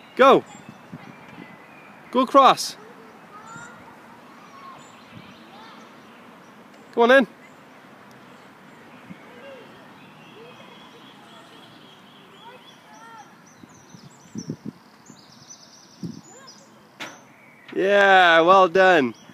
Go. Go across. Come on in. Yeah, well done.